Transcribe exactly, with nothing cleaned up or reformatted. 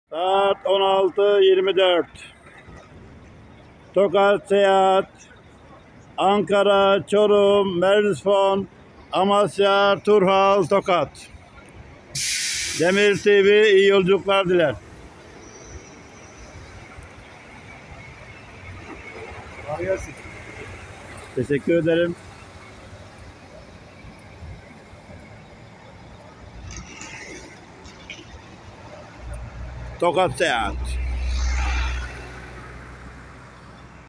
Saat on altı yirmi dört. Tokat Seyahat, Ankara, Çorum, Mersin, Amasya, Turhal, Tokat. Demir T V iyi yolculuklar diler. Teşekkür ederim. Tokat Seyahat.